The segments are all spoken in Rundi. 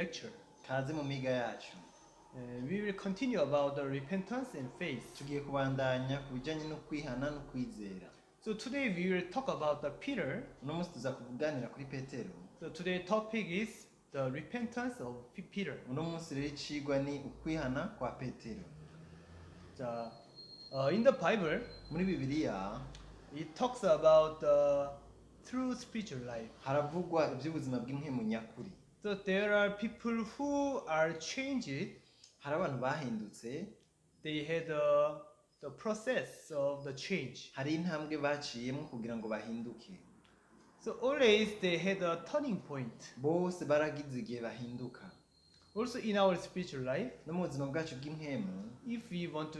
lecture. kaze mu miga yacu We will continue about the repentance and faith. tugiye kubandanya ku bijyanye no kwihana no kwizera. So today we will talk about the Peter. uno munsi tuza kuganira kuri petero. So today's topic is the repentance of Peter. uno munsi rero icigwa ni ukwihana kwa petero. In the Bible, muri bibiliya it talks about the true spiritual life. haravugwa iby'ubuzima bw'impemu nyakuri. So there are people who are changed. hari abantu bahindutse, They had the process of the change. hari intambwe baciyemo kugira ngo bahinduke. So always they had a turning point. bose baragize igihe bahinduka. Also in our spiritual life, no mu buzima bwacu bw'impemu, if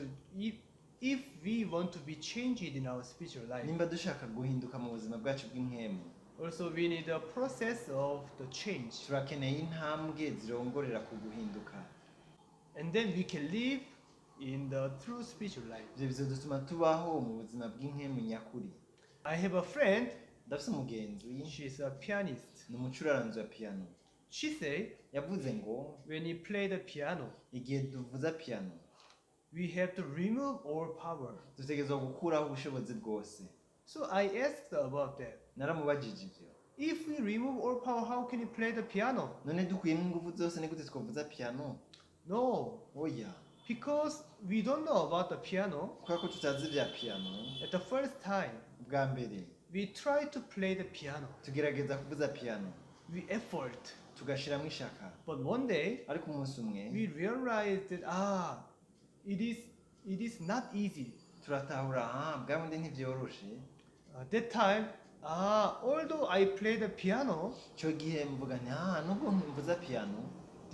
we want to be changed in our spiritual life, nimba dushaka guhinduka mu buzima bwacu bw'impemu, also we need a process of the change, turakeneye intambwe zirongorera ku guhinduka. and then we can live in the true spiritual life. ibyo bizadutuma tubaho mu buzima bw'impemu nyakuri. I have a friend. ndafise umugenzi, She's a pianist. ni umucuraranzi wa piano. She said yavuze ngo when you play the piano, igihe tuvuza piano we have to remove all power. dutegerezwa gukuraho ubushobozi bwose. So I asked her about that. naramubajije ibyo, If we remove all power, how can you play the piano? none dukuyemo ingufu zose ni gute twavuza piano? No, oya, because we don't know about the piano. kubera ko tutazi ibya piano. At the first time, bwa mbere we try to play the piano. tugerageza kuvuza piano, We effort. tugashiramo ishaka, But one day, ariko umunsi umwe we realized that it is not easy. turatahura bwa bundi ntibyoroshe. At that time, although I play the piano, icyo gihe mvuga nti nubwo mvuza piano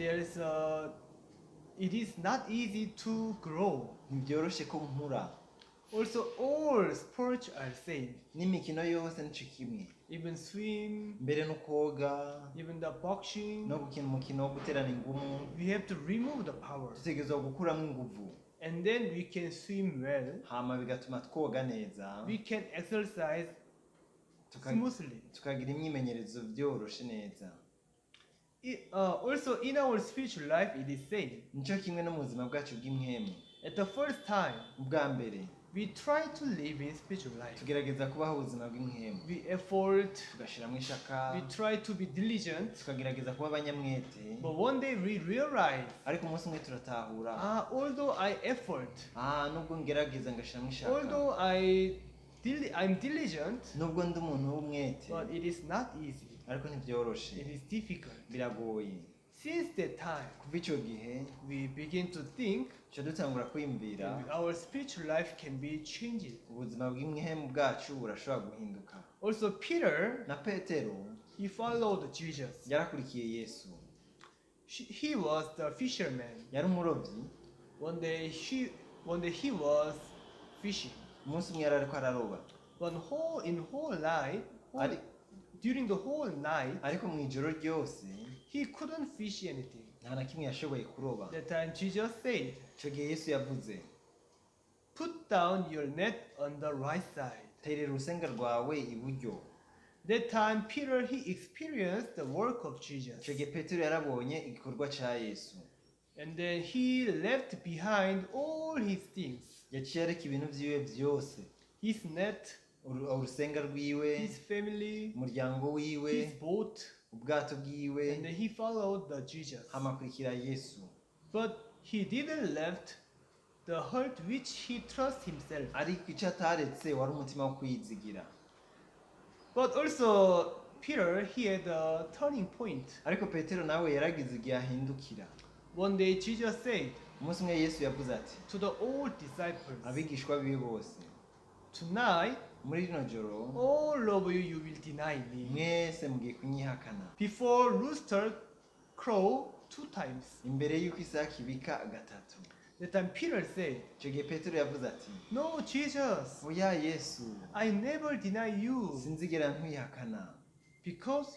it is not easy to grow. ntibyoroshe ko nkura. Also, all sports are same. n'imikino yose nico kimwe, Even swim, mbere no koga even the boxing, no gukina umukino wo guterana ingumu, we have to remove the power. dutegerezwa gukuramo inguvu, And then we can swim well. hama bigatuma twoga neza, We can exercise smoothly. tukagira imyimenyerezo byoroshe neza. Also, in our spiritual life, it is same. nico kimwe no mu buzima bwacu bw'impemu. At the first time, ubwa mbere we try to live in spiritual life. tugerageza kubaho ubuzima bw'impemu, We effort, tugashiramo ishaka, we try to be diligent. tukagerageza kuba abanyamwete. But one day we realize, ariko umunsi umwe turatahura, although I effort, nubwo ngerageza ngashiramo ishaka, although I'm diligent, nubwo ndi umuntu w'umwete, but it is not easy. ariko ntibyoroshe, It is difficult. biragoye. Since that time, kuva icyo gihe we begin to think tuca dutangura kwiyumvira our spiritual life can be changed. ubuzima bw'impemu bwacu burashobora guhinduka. Also, Peter, na petero he followed Jesus. yarakurikiye yesu, He was the fisherman. yari umurobyi. One day he was fishing. umunsi umwe yari ariko araroba, But during the whole night, ariko mu ijoro ryose he couldn't fish anything. nta na kimwe yashoboye kuroba. That time Jesus said, icyo gihe yesu yavuze, put down your net on the right side. terera urusenga rwawe iburyo. That time Peter, he experienced the work of Jesus. icyo gihe petero yarabonye igikorwa cya yesu, And then he left behind all his things. yaciye areka ibintu byiwe byose, His net, urusenga rwiwe, his family, umuryango wiwe, his boat, ubwato bwiwe, and then he followed the Jesus. hamakurikira yesu. But he didn't left the hurt which he trust himself. ariko icyo ataretse wari umutima wo kwizigira. But also Peter, he had a turning point. ariko petero nawe yaragize igihe ahindukira. One day Jesus said umunsi umwe yesu yavuze ati to the old disciples, abigishwa biwe bose, tonight muri rino joro all of you will deny me. mwese mugiye kunyihakana, Before rooster crow 2 times. imbere y'uko isaki ibika gatatu. That time Peter said, icyo gihe petero yavuze ati no, Jesus, oya yesu, I never deny you. sinzigera ntwihakana. Because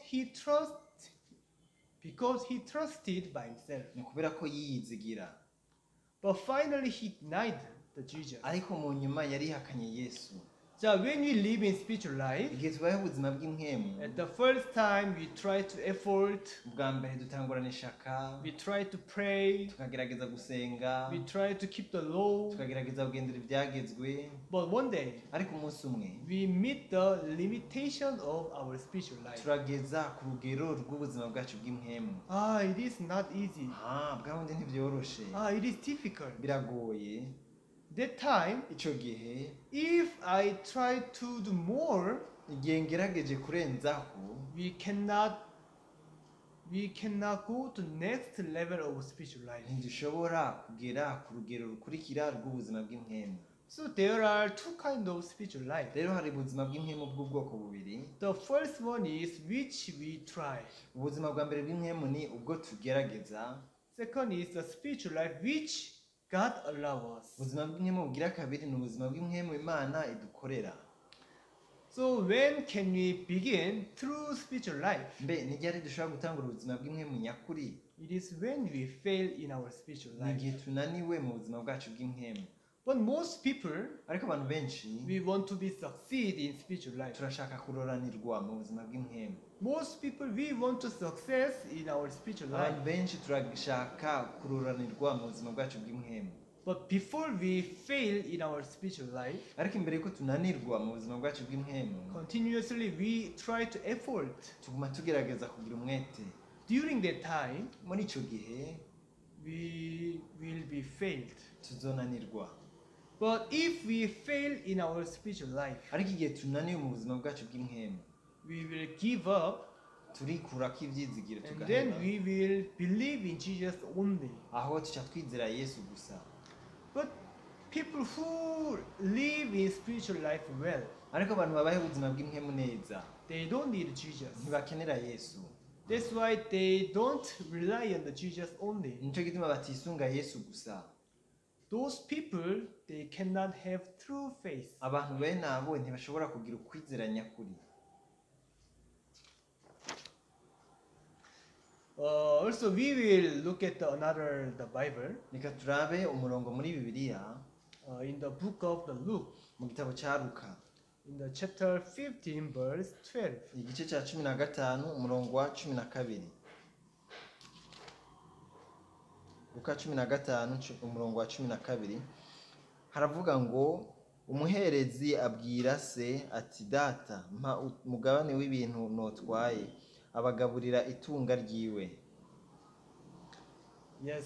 he trusted by himself. ni ukubera ko yiyizigira. But finally he denied the Jesus. ariko mu nyuma yarihakanye yesu. So when we live in spiritual life, igihe tubayeho ubuzima bw'impwemu at the first time we try to effort, bwa mbere dutangurana ishaka we try to pray, tukagerageza gusenga we try to keep the law, tukagerageza kugendera ibyagezwe but one day ariko umunsi umwe we meet the limitation of our spiritual life. turageza ku rugero rw'ubuzima bwacu bw'impwemu It is not easy. bwa bundi ntibyoroshe It is difficult. biragoye That time, icyo gihe if I try to do more, igihe ngerageje kurenzaho we cannot go to next level of spiritual life. ntidushobora kugera ku rugero rukurikira rw'ubuzima bw'impwemu. So there are two kinds of spiritual life. rero hari ubuzima bw'impwemu bw'ubwoko bubiri. The first one is which we try. ubuzima bwa mbere bw'impwemu ni ubwo tugerageza. Second is the spiritual life which God allows us. ubuzima bw'impwemu bugira kabiri ni ubuzima bw'impwemu Imana idukorera. So when can we begin through spiritual life? mbe ni ryari dushobora gutangura ubuzima bw'impwemu nyakuri? It is when we fail in our spiritual ni life. igihe tunaniwe mu buzima bwacu bw'impwemu. But most people, ariko abantu benshi we want to be succeed in spiritual life. turashaka kuroranirwa mu buzima bw'impwemu. Most people, we want to success in our spiritual life. abantu benshi turashaka kuroranirwa mu buzima bwacu bw'impwemu. But before we fail in our spiritual life, ariko imbere yuko tunanirwa mu buzima bwacu bw'impwemu continuously we try to effort. tuguma tugerageza kugira umwete. During that time, muri icyo gihe we will be failed. tuzonanirwa. But if we fail in our spiritual life, ariko igihe tunaniwe mu buzima bwacu bw'impwemu we will give up turikurako ibyizigiro and then tugaheba. we will believe in Jesus only. aho tuca twizera Yesu gusa. But people who live in spiritual life well, ariko abantu babayeho ubuzima bw'impwemu neza they don't need Jesus. ntibakenera Yesu. That's why they don't rely on the Jesus only. nicyo gituma batisunga Yesu gusa. Those people, they cannot have true faith. abantu bene abo ntibashobora kugira ukwizera nyakuri. Also, we will look at the Bible reka turabe umurongo muri Bibiliya in the book of the Luke, mu gitabo cya Luka in the chapter 15, verse 12. igice cya 15 umurongo wa 12. Luka 15 umurongo wa 12 haravuga ngo umuherezi abwira se ati data mpa umugabane w'ibintu notwaye abagaburira itunga ryiwe. Yes,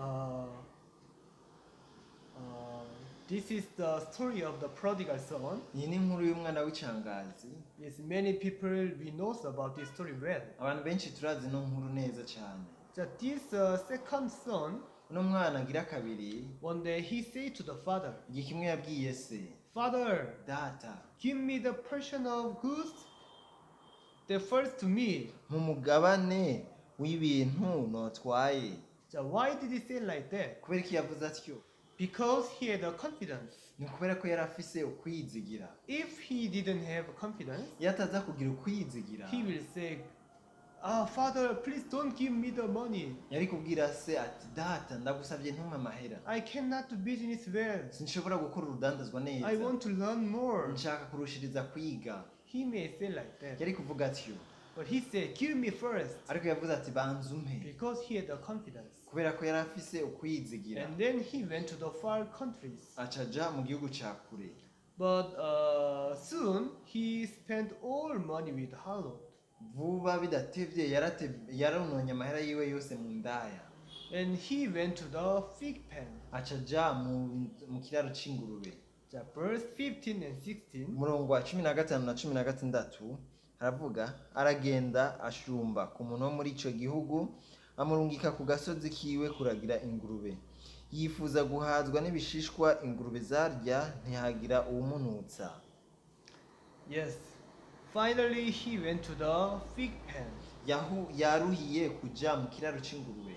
this is the story of the prodigal son. iyi ni inkuru y'umwana w'icangazi. Yes, many people we know about this story well. abantu benshi turazi ino nkuru neza cyane. That this second son, uno mwana agira kabiri one day he said to the father, igihe kimwe yabwiye se Father, data give me the portion of goods that first to me. mu mugabane w'ibintu notwaye. So why did he say like that? kubera ko yavuze atyo? Because he had a confidence. ni ukubera ko yari afise ukwiyizigira. If he didn't have confidence, iyo ataza kugira ukwiyizigira he will say, Father, please don't give me the money. yari kubwira se ati data ndagusabye ntumpe amahera. I cannot do business well. sinshobora gukora urudandazwa neza. I want to learn more. nshaka kurushiriza kwiga. He may say like that. yari kuvuga atyo. But he said, give me first. ariko yavuze ati banza umpe. Because he had the confidence. kubera ko yari afise ukwiyizigira. And then he went to the far countries. acaja mu gihugu cya kure. But soon he spent all money with harlot. vuba bidatevye yarononye amahera yiwe yose mu ndaya. And he went to the fig pen. acaja mu kiraro c'ingurube. Verse 15 and 16. umurongo wa 15 na 16 haravuga aragenda ashumba ku muntu wo muri ico gihugu amurungika ku gasozi kiwe kuragira ingurube. yifuza guhazwa n'ibishishwa ingurube zarya ntihagira uwumunutsa. Yes. Finally he went to the fig pen. yaruhiye kuja mu kiraro c'ingurube.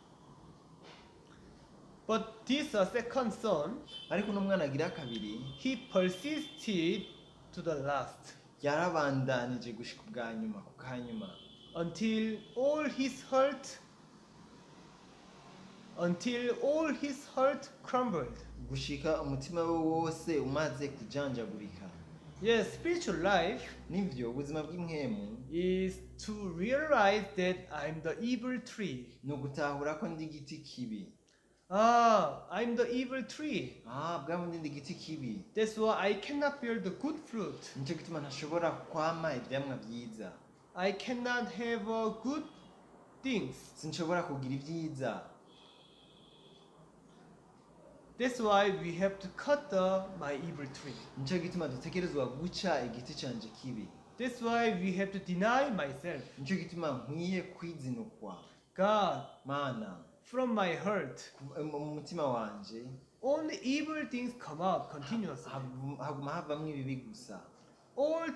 But this second son, ariko uno mwana agira kabiri he persisted to the last. yarabandanije gushika ubwa nyuma ku kanyuma. Until all his heart crumbled. gushika umutima we wose umaze kujanjagurika. Yes, spiritual life nivyo ubuzima bw'impwemu is to realize that I'm the evil tree. ni ugutahura ko ndi igiti kibi. I'm the evil tree. bwa bundi ndi igiti kibi, That's why I cannot bear the good fruit. nicyo gituma ntashobora kwama ivyamwa vyiza, I cannot have good things. sinshobora kugira ivyiza. That's why we have to cut my evil tree. Nicyo gituma dutegerezwa guca igiti canje kibi. That's why we have to deny myself. Nicyo gituma nkwiye kwizinukwa. God, Mana, from my heart, mu mutima wanje only evil things come out continuously. haguma havamwo ibibi gusa. All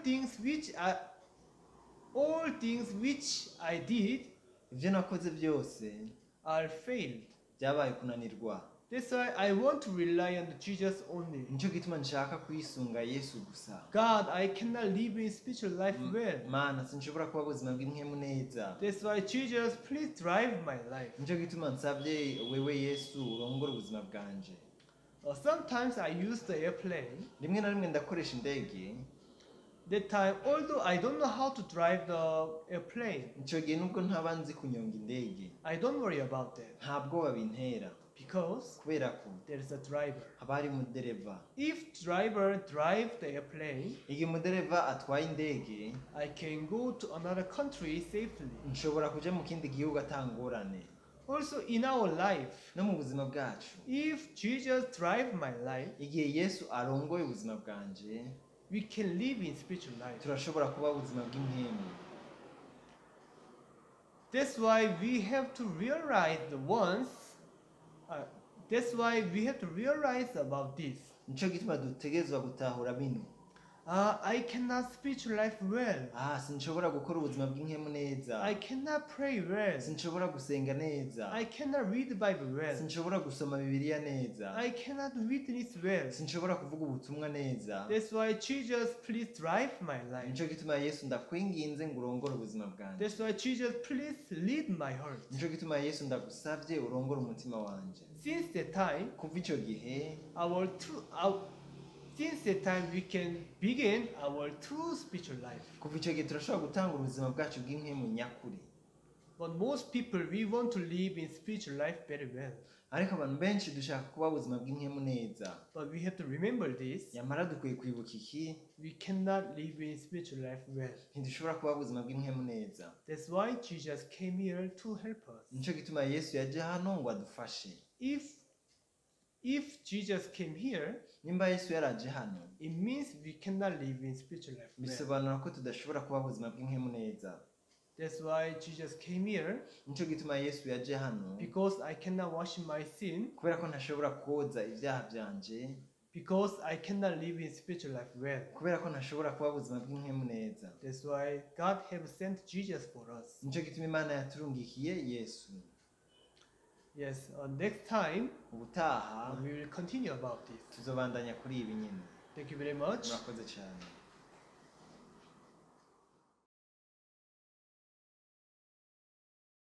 things which I did Ivyo nakoze byose are failed. byabaye kunanirwa. That's why I want to rely on Jesus only. Nicyo gituma nshaka kwisunga Yesu gusa. God, I cannot live in spiritual life well. Mana, sinshobora kuba ubuzima bw'impwemu neza. That's why Jesus, please drive my life. Nicyo gituma nsabye wewe Yesu urongore ubuzima bwanje. Sometimes I use the airplane. Rimwe na rimwe ndakoresha indege. That time, although I don't know how to drive the airplane, Icyo gihe nubwo ntaba nzi kunyonga indege, I don't worry about that nta bwoba bintera because kubera ko there is a driver. haba hari umudereva. If driver drive the airplane, Igihe umudereva atwaye indege, I can go to another country safely. nshobora kuja mu kindi gihugu atangorane. Also in our life, No mu buzima bwacu, if Jesus drive my life, igihe Yesu arongoye ubuzima bwanje, we can live in spiritual life. turashobora kuba ubuzima bw'impwemu. That's why we have to realize that's why we have to realize about this. Nico gituma dutegerezwa gutahura bino. I cannot spiritual life well. Sinshobora gukora ubuzima bw'impwemu neza. I cannot pray well. Sinshobora gusenga neza. I cannot read the Bible well. Sinshobora gusoma Bibiliya neza. I cannot witness well. Sinshobora kuvuga ubutumwa neza. That's why Jesus, please drive my life. Nico gituma Yesu ndakwinginze ngo urongore ubuzima bwanje. That's why Jesus, please lead my heart. Nico gituma Yesu ndagusavye urongore umutima wanje. Since that time, Kuva ico gihe, since that time we can begin our true spiritual life. kuva ico gihe turashobora gutanga ubuzima bwacu bw'impwemu nyakuri. But most people, we want to live in spiritual life very well. Ariko abantu benshi dushaka kuba ubuzima bw'impwemu neza. But we have to remember this. Yamara dukwiye kwibuka iki, We cannot live in spiritual life well. ntidushobora kuba ubuzima bw'impwemu neza. That's why Jesus came here to help us. Nico gituma Yesu yaje hano ngo adufashe. If Jesus came here, Nimba Yesu yaraje hano, it means we cannot live in spiritual life well. bisobanura ko tudashobora kuba ubuzima bw'impwemu neza. That's why Jesus came here, Nico gituma Yesu yaje hano, because I cannot wash my sin, kubera ko ntashobora koza ibyaha byanje, because I cannot live in spiritual life well. kubera ko ntashobora kuba ubuzima bw'impwemu neza. That's why God have sent Jesus for us. Nico gituma Imana yaturungikiye Yesu. Yes, next time Ubutaha we will continue about this. tuzobandanya kuri ibi nyine. Thank you very much. Murakoze cyane.